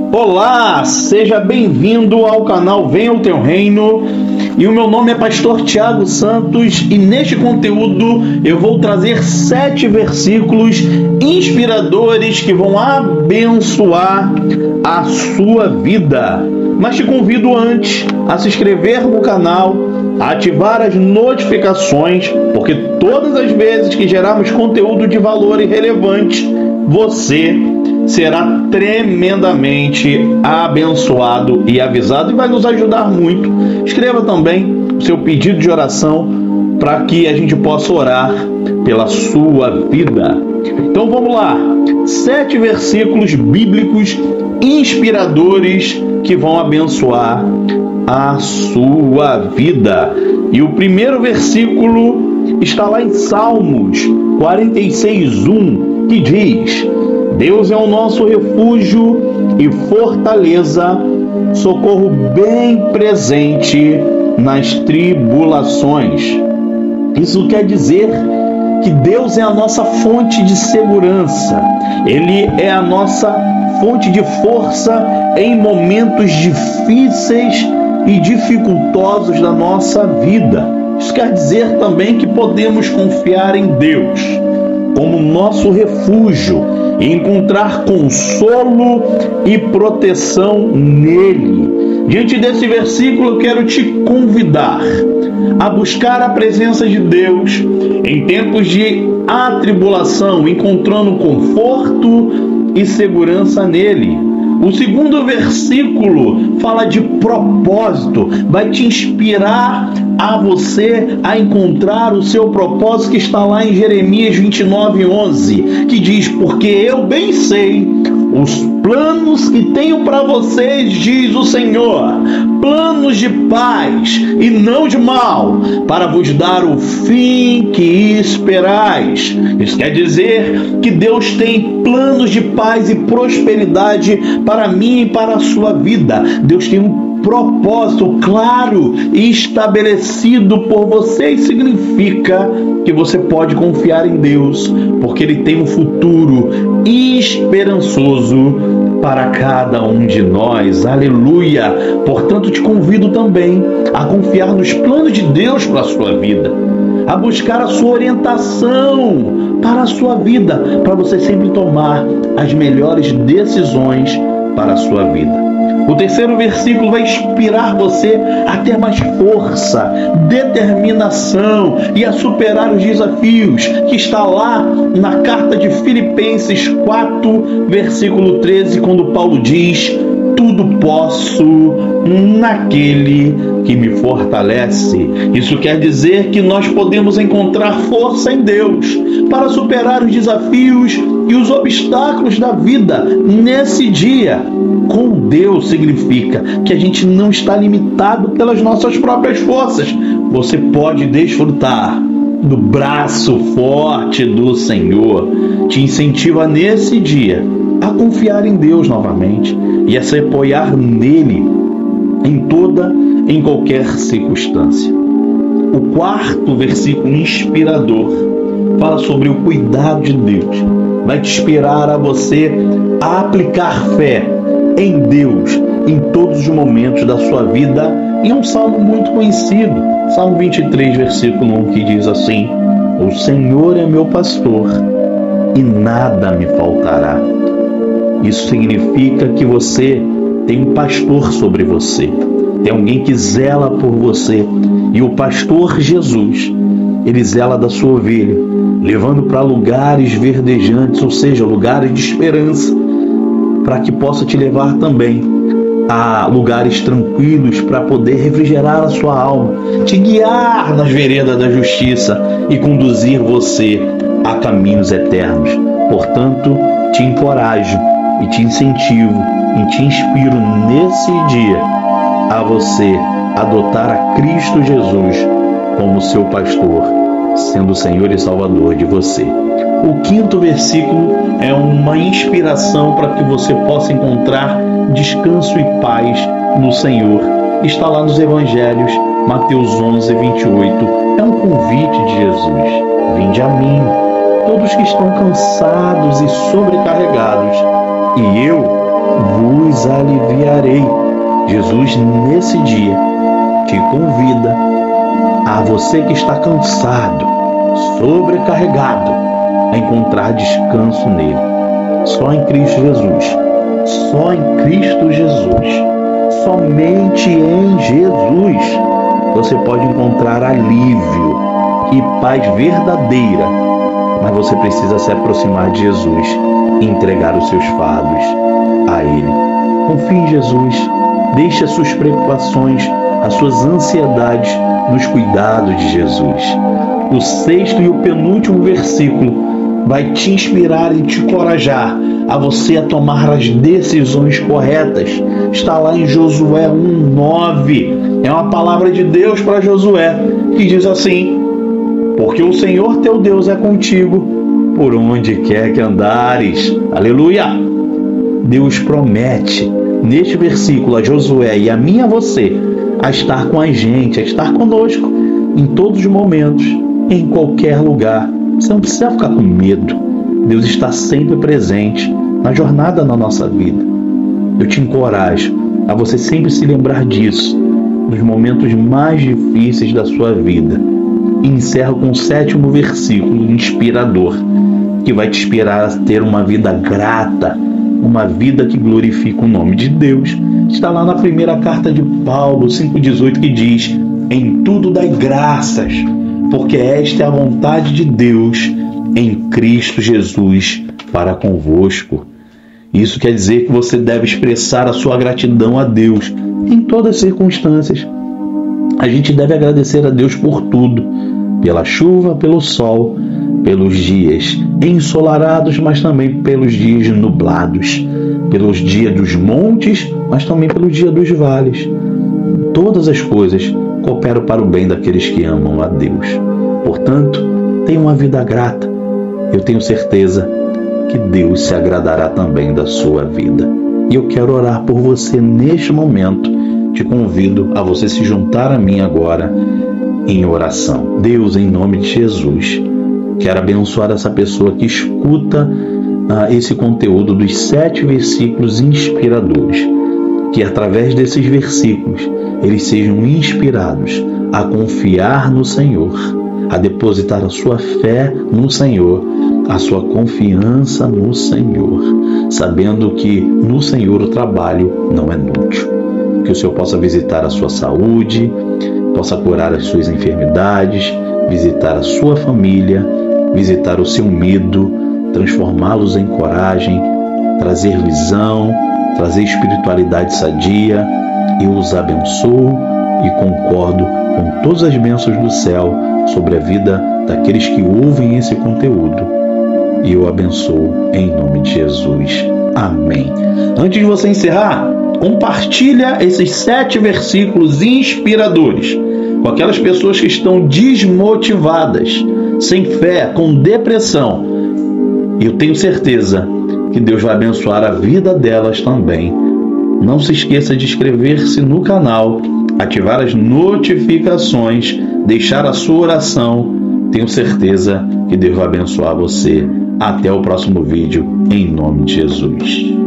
Olá, seja bem-vindo ao canal Venha o Teu Reino. E o meu nome é Pastor Thiago Santos e neste conteúdo eu vou trazer 7 versículos inspiradores que vão abençoar a sua vida. Mas te convido antes a se inscrever no canal, a ativar as notificações, porque todas as vezes que gerarmos conteúdo de valor e relevante, você será tremendamente abençoado e avisado e vai nos ajudar muito. Escreva também o seu pedido de oração para que a gente possa orar pela sua vida. Então vamos lá, 7 versículos bíblicos inspiradores que vão abençoar a sua vida. E o primeiro versículo está lá em Salmos 46:1, que diz: Deus é o nosso refúgio e fortaleza, socorro bem presente nas tribulações. Isso quer dizer que Deus é a nossa fonte de segurança. Ele é a nossa fonte de força em momentos difíceis e dificultosos da nossa vida. Isso quer dizer também que podemos confiar em Deus como nosso refúgio e encontrar consolo e proteção nele. Diante desse versículo, eu quero te convidar a buscar a presença de Deus em tempos de atribulação, encontrando conforto e segurança nele. O segundo versículo fala de propósito, vai te inspirar a você a encontrar o seu propósito, que está lá em Jeremias 29:11, que diz: porque eu bem sei os planos que tenho para vocês, diz o Senhor, planos de paz e não de mal, para vos dar o fim que esperais. Isso quer dizer que Deus tem planos de paz e prosperidade para mim e para a sua vida. Deus tem um propósito claro e estabelecido por você, e significa que você pode confiar em Deus, porque Ele tem um futuro esperançoso para cada um de nós. Aleluia! Portanto, te convido também a confiar nos planos de Deus para a sua vida, a buscar a sua orientação para a sua vida, para você sempre tomar as melhores decisões para a sua vida. O terceiro versículo vai inspirar você a ter mais força, determinação e a superar os desafios, que está lá na carta de Filipenses 4, versículo 13, quando Paulo diz: tudo posso naquele que me fortalece. Isso quer dizer que nós podemos encontrar força em Deus para superar os desafios e os obstáculos da vida nesse dia. Com Deus significa que a gente não está limitado pelas nossas próprias forças. Você pode desfrutar do braço forte do Senhor. Te incentiva nesse dia a confiar em Deus novamente e a se apoiar nele em qualquer circunstância. O quarto versículo inspirador fala sobre o cuidado de Deus. Vai te inspirar a você a aplicar fé em Deus em todos os momentos da sua vida. E um salmo muito conhecido, Salmo 23, versículo 1, que diz assim: o Senhor é meu pastor e nada me faltará. Isso significa que você tem um pastor sobre você, tem alguém que zela por você, e o pastor Jesus, ele zela da sua ovelha, levando para lugares verdejantes, ou seja, lugares de esperança, para que possa te levar também a lugares tranquilos, para poder refrigerar a sua alma, te guiar nas veredas da justiça e conduzir você a caminhos eternos. Portanto, te encorajo e te incentivo e te inspiro nesse dia a você adotar a Cristo Jesus como seu pastor, sendo o Senhor e Salvador de você. O quinto versículo é uma inspiração para que você possa encontrar descanso e paz no Senhor. Está lá nos Evangelhos, Mateus 11:28. É um convite de Jesus: vinde a mim, todos que estão cansados e sobrecarregados, e eu vos aliviarei. Jesus, nesse dia, te convida a você que está cansado, sobrecarregado, a encontrar descanso nele. Só em Cristo Jesus. Só em Cristo Jesus. Somente em Jesus você pode encontrar alívio e paz verdadeira. Mas você precisa se aproximar de Jesus e entregar os seus fardos a Ele. Confie em Jesus. Deixe as suas preocupações, as suas ansiedades nos cuidados de Jesus. O 6º e o penúltimo versículo vai te inspirar e te encorajar a você a tomar as decisões corretas. Está lá em Josué 1:9. É uma palavra de Deus para Josué, que diz assim: porque o Senhor teu Deus é contigo por onde quer que andares. Aleluia! Deus promete neste versículo a Josué e a mim e a você a estar com a gente, a estar conosco em todos os momentos, em qualquer lugar. Você não precisa ficar com medo. Deus está sempre presente na jornada na nossa vida. Eu te encorajo a você sempre se lembrar disso nos momentos mais difíceis da sua vida. E encerro com o 7º versículo inspirador, que vai te inspirar a ter uma vida grata, uma vida que glorifica o nome de Deus. Está lá na primeira carta de Paulo, 5,18, que diz: em tudo dai graças, porque esta é a vontade de Deus em Cristo Jesus para convosco. Isso quer dizer que você deve expressar a sua gratidão a Deus em todas as circunstâncias. A gente deve agradecer a Deus por tudo, pela chuva, pelo sol, pelos dias ensolarados, mas também pelos dias nublados, pelos dias dos montes, mas também pelo dia dos vales. Todas as coisas cooperam para o bem daqueles que amam a Deus. Portanto, tenha uma vida grata. Eu tenho certeza que Deus se agradará também da sua vida. E eu quero orar por você neste momento. Te convido a você se juntar a mim agora em oração. Deus, em nome de Jesus, quero abençoar essa pessoa que escuta esse conteúdo dos 7 versículos inspiradores. Que através desses versículos eles sejam inspirados a confiar no Senhor, a depositar a sua fé no Senhor, a sua confiança no Senhor, sabendo que no Senhor o trabalho não é inútil. Que o Senhor possa visitar a sua saúde, possa curar as suas enfermidades, visitar a sua família, visitar o seu medo, transformá-los em coragem, trazer visão, trazer espiritualidade sadia. Eu os abençoo e concordo com todas as bênçãos do céu sobre a vida daqueles que ouvem esse conteúdo. E eu abençoo em nome de Jesus. Amém. Antes de você encerrar, compartilha esses 7 versículos inspiradores com aquelas pessoas que estão desmotivadas, sem fé, com depressão. E eu tenho certeza que Deus vai abençoar a vida delas também. Não se esqueça de inscrever-se no canal, ativar as notificações, deixar a sua oração. Tenho certeza que Deus vai abençoar você. Até o próximo vídeo, em nome de Jesus.